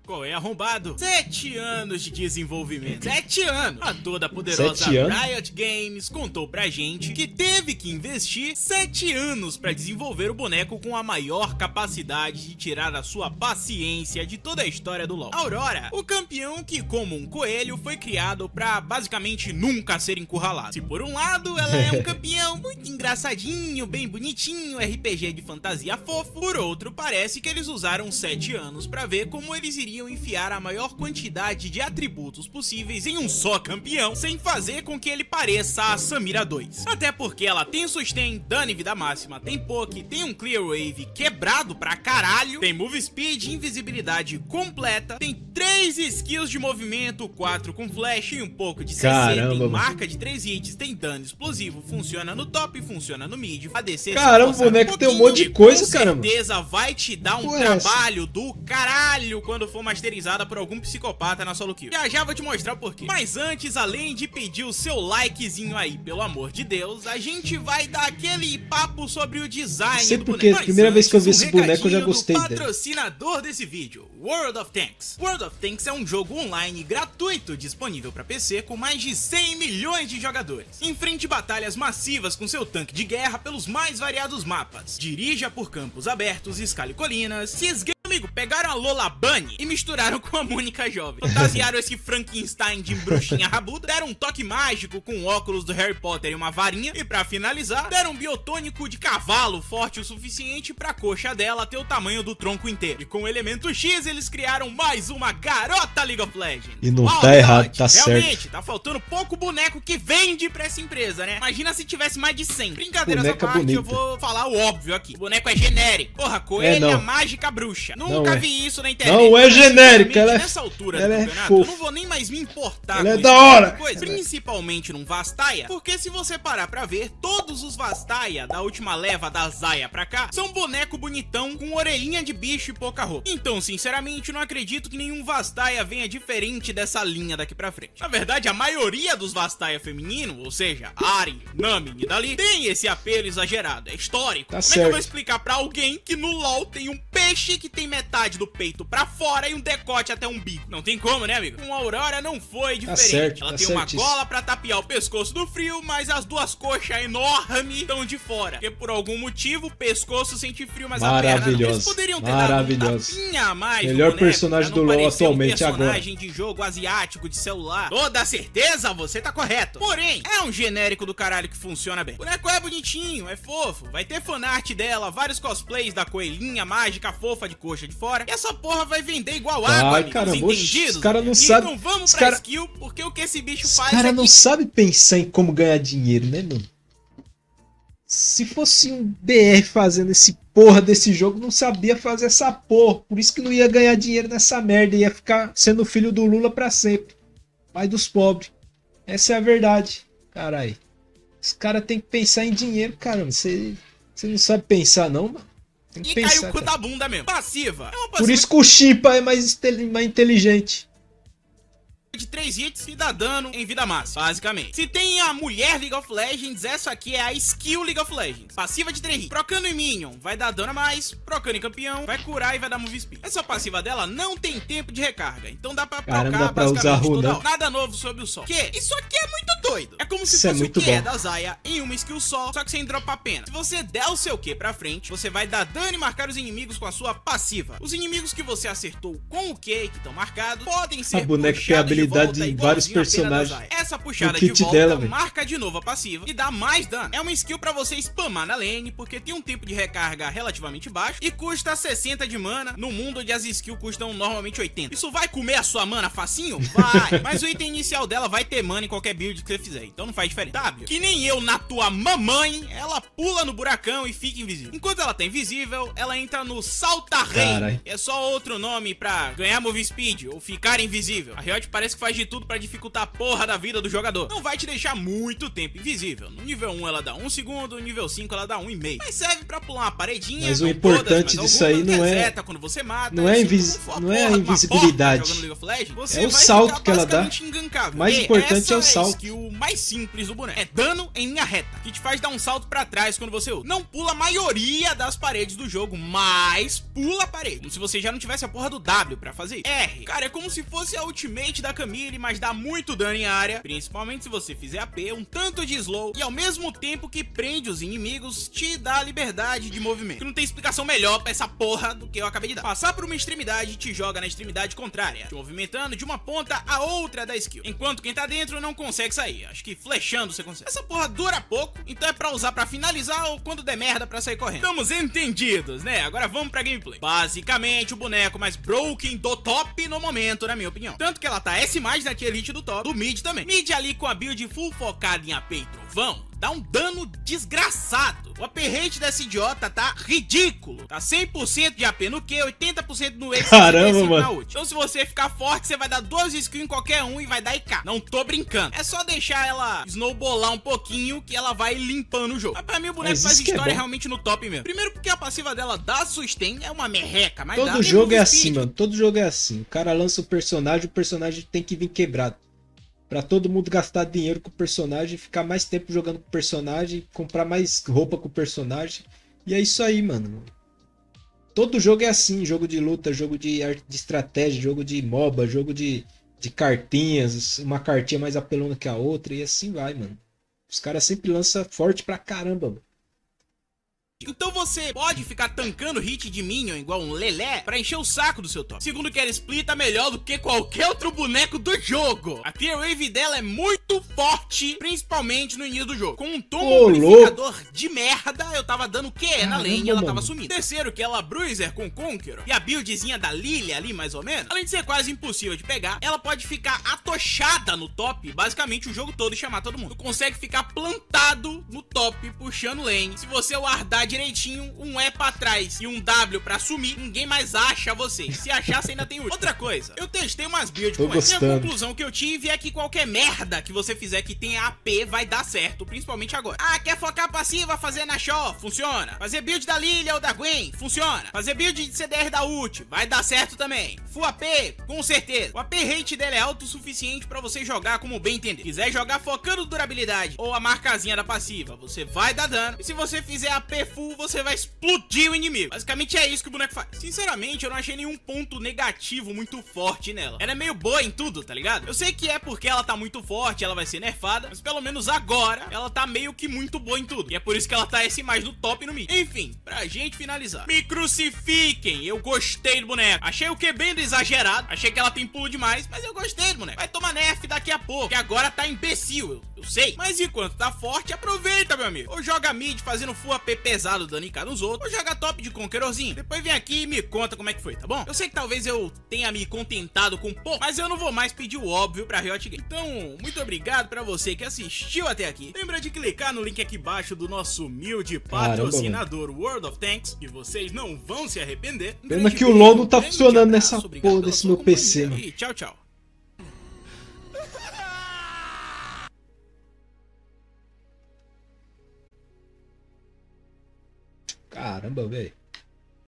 Qual é, arrombado? 7 anos de desenvolvimento. 7 anos! A toda poderosa 7 anos? Riot Games contou pra gente que teve que investir 7 anos pra desenvolver o boneco com a maior capacidade de tirar a sua paciência de toda a história do LoL. Aurora, o campeão que, como um coelho, foi criado pra basicamente nunca ser encurralado. Se por um lado ela é um campeão muito engraçadinho, bem bonitinho, RPG de fantasia fofo, por outro parece que eles usaram 7 anos pra ver como eles iriam enfiar a maior quantidade de atributos possíveis em um só campeão, sem fazer com que ele pareça a Samira 2. Até porque ela tem sustain, dano e vida máxima, tem poke, tem um clear wave quebrado pra caralho, tem move speed, invisibilidade completa, tem 3 skills de movimento, 4 com flash e um pouco de CC, Caramba, tem marca de 3 hits, tem dano explosivo, funciona no top, funciona no mid, ADC. Caramba, o boneco tem um monte de coisa, caramba. Com certeza vai te dar um trabalho do caralho quando for masterizada por algum psicopata na solo kill. Já vou te mostrar o porquê. Mas antes, além de pedir o seu likezinho aí, pelo amor de Deus, a gente vai dar aquele papo sobre o design sei do porque, boneco. primeira vez que eu vi esse boneco eu já gostei dele. dele. Patrocinador desse vídeo, World of Tanks. World of Tanks é um jogo online gratuito disponível para PC com mais de 100 milhões de jogadores. Enfrente batalhas massivas com seu tanque de guerra pelos mais variados mapas. Dirija por campos abertos, escale colinas, se esgueire. Amigo, pegaram a Lola Bunny e misturaram com a Mônica jovem. Fantasiaram esse Frankenstein de bruxinha rabuda, deram um toque mágico com óculos do Harry Potter e uma varinha, e pra finalizar, deram um biotônico de cavalo forte o suficiente pra coxa dela ter o tamanho do tronco inteiro. E com o elemento X eles criaram mais uma garota League of Legends. E não tá errado, tá certo. Realmente, tá faltando pouco boneco que vende pra essa empresa, né? Imagina se tivesse mais de 100. Brincadeiras à parte, eu vou falar o óbvio aqui. O boneco é genérico. Porra, coelha mágica bruxa. Nunca vi isso na internet. Não é genérica, ela nessa altura do ela campeonato, eu não vou nem mais me importar ela com é da hora. Coisa, principalmente num Vastaia, porque se você parar pra ver, todos os Vastaia da última leva da Zaya pra cá são boneco bonitão com orelhinha de bicho e pouca roupa. Então, sinceramente, não acredito que nenhum Vastaia venha diferente dessa linha daqui pra frente. Na verdade, a maioria dos Vastaia feminino, ou seja, Ahri, Nami e Nidalee, tem esse apelo exagerado, é histórico. Tá Como certo. é que eu vou explicar pra alguém que no LoL tem um peixe que tem metade do peito pra fora e um decote até um bico? Não tem como, né, amigo? Com a Aurora não foi diferente. Certo, ela tem uma gola pra tapear o pescoço do frio, mas as duas coxas enormes estão de fora. Porque por algum motivo o pescoço sente frio, mas a perna não. Eles poderiam ter dado um tapinha a mais. Melhor personagem do LoL atualmente agora. Personagem de jogo asiático de celular. Toda certeza, você tá correto. Porém, é um genérico do caralho que funciona bem. O boneco é bonitinho, é fofo. Vai ter fanart dela, vários cosplays da coelhinha mágica fofa de coxa de fora. E essa porra vai vender igual água, amigos, caramba, entendidos? Os caras não sabem. Então vamos pra skill, porque o que esse bicho faz Os caras não sabem pensar em como ganhar dinheiro, né, mano? Se fosse um BR fazendo esse porra desse jogo, não sabia fazer essa porra. Por isso que não ia ganhar dinheiro nessa merda. Ia ficar sendo filho do Lula pra sempre. Pai dos pobres. Essa é a verdade. Caralho. Os caras têm que pensar em dinheiro, caramba. Você não sabe pensar, não, mano? Tem que e pensar, caiu o cu da bunda mesmo. Passiva. É uma passiva por isso que o Chimpa é mais inteligente. de 3 hits e dá dano em vida máxima, basicamente. Se tem a mulher League of Legends, essa aqui é a skill League of Legends. Passiva de 3 hits. Procando em minion, vai dar dano a mais. Procando em campeão, vai curar e vai dar move speed. Essa passiva dela não tem tempo de recarga, então dá pra procar basicamente toda hora. Nada novo sob o sol. Que? Isso aqui é muito doido. É como se fosse o Q da Zaya em uma skill só que sem drop apenas. Se você der o seu Q pra frente, você vai dar dano e marcar os inimigos com a sua passiva. Os inimigos que você acertou com o Q que estão marcados podem ser a boneca tem habilidade em vários personagens. Essa puxada de volta dela, marca de novo a passiva e dá mais dano. É uma skill pra você spamar na lane, porque tem um tempo de recarga relativamente baixo e custa 60 de mana, no mundo onde as skills custam normalmente 80. Isso vai comer a sua mana facinho? Vai! Mas o item inicial dela vai ter mana em qualquer build que você fizer, então não faz diferença. W, que nem eu na tua mamãe, ela pula no buracão e fica invisível. Enquanto ela tá invisível, ela entra no Salta-Rei. É só outro nome pra ganhar move speed ou ficar invisível. A Riot parece que faz de tudo pra dificultar a porra da vida do jogador. Não vai te deixar muito tempo invisível. No nível 1 ela dá 1 segundo, no nível 5 ela dá 1,5. Mas serve pra pular uma paredinha. Mas o importante disso aí não é... Quando você mata, não é a invisibilidade. Legends, é o salto que ela dá. O mais importante é o salto. o mais simples do boneco. É dano em linha reta, que te faz dar um salto pra trás quando você usa. Não pula a maioria das paredes do jogo, mas pula a parede, como se você já não tivesse a porra do W pra fazer isso. R, cara, é como se fosse a ultimate da Camille, mas dá muito dano em área, principalmente se você fizer AP, um tanto de slow, e ao mesmo tempo que prende os inimigos, te dá liberdade de movimento. Que não tem explicação melhor pra essa porra do que eu acabei de dar. Passar por uma extremidade te joga na extremidade contrária, te movimentando de uma ponta a outra da skill, enquanto quem tá dentro não consegue sair. Acho que flechando você consegue. Essa porra dura pouco, então é pra usar pra finalizar ou quando der merda pra sair correndo. Estamos entendidos, né? Agora vamos pra gameplay. Basicamente o boneco mais broken do top no momento, na minha opinião. Tanto que ela tá S+, na tier elite do top, do mid também. Mid ali com a build full focada em AP e trovão, dá um dano desgraçado. O AP rate dessa idiota tá ridículo. Tá 100% de AP no Q, 80% no E, caramba, mano. na ult. Então se você ficar forte, você vai dar 12 skills em qualquer um e vai dar IK. Não tô brincando. É só deixar ela snowballar um pouquinho que ela vai limpando o jogo. Mas pra mim o boneco faz história realmente no top mesmo. Primeiro porque a passiva dela dá sustain, é uma merreca, mas todo jogo é assim, mano. Todo jogo é assim. O cara lança o personagem tem que vir quebrado. Pra todo mundo gastar dinheiro com o personagem, ficar mais tempo jogando com o personagem, comprar mais roupa com o personagem. E é isso aí, mano. Todo jogo é assim, jogo de luta, jogo de estratégia, jogo de MOBA, jogo de cartinhas, uma cartinha mais apelona que a outra, e assim vai, mano. Os caras sempre lançam forte pra caramba, mano. Então você pode ficar tancando hit de minion igual um lelé pra encher o saco do seu top. Segundo que ela split tá melhor do que qualquer outro boneco do jogo. A clear wave dela é muito forte, principalmente no início do jogo. Com um tombo amplificador de merda, eu tava dando QE na lane e ela tava sumindo. Terceiro que ela bruiser com Conqueror e a buildzinha da Lilia ali mais ou menos, além de ser quase impossível de pegar, ela pode ficar atochada no top basicamente o jogo todo e chamar todo mundo. Tu consegue ficar plantado no top puxando lane. Se você wardar direitinho, um E pra trás e um W pra sumir, ninguém mais acha você. Se achar, você ainda tem ult. Outra coisa, eu testei umas builds com essa, e a conclusão que eu tive é que qualquer merda que você fizer que tenha AP vai dar certo, principalmente agora. Ah, quer focar passiva, fazer na Shaw? Funciona. Fazer build da Lilia ou da Gwen? Funciona. Fazer build de CDR da ult? Vai dar certo também. Full AP? Com certeza. O AP rate dela é alto o suficiente pra você jogar como bem entender. Quiser jogar focando durabilidade ou a marcazinha da passiva, você vai dar dano. E se você fizer AP full, você vai explodir o inimigo. Basicamente é isso que o boneco faz. Sinceramente, eu não achei nenhum ponto negativo muito forte nela. Ela é meio boa em tudo, tá ligado? Eu sei que é porque ela tá muito forte, ela vai ser nerfada, mas pelo menos agora, ela tá meio que muito boa em tudo. E é por isso que ela tá S+ no top e no mid. Enfim, pra gente finalizar. Me crucifiquem, eu gostei do boneco. Achei o QB exagerado, achei que ela tem pulo demais, mas eu gostei do boneco. Vai tomar nerf daqui a pouco, que agora tá imbecil, eu sei. Mas enquanto tá forte, aproveita, meu amigo. Ou joga mid fazendo full AP pesado, dando em cada nos outros, ou joga top de Conquerorzinho. Depois vem aqui e me conta como é que foi, tá bom? Eu sei que talvez eu tenha me contentado com pouco, mas eu não vou mais pedir o óbvio pra Riot Games. Então, muito obrigado pra você que assistiu até aqui. Lembra de clicar no link aqui embaixo do nosso humilde patrocinador World of Tanks, que vocês não vão se arrepender. Pena que o LoL não tá funcionando nessa porra desse meu PC, mano. E tchau, tchau. Caramba, velho.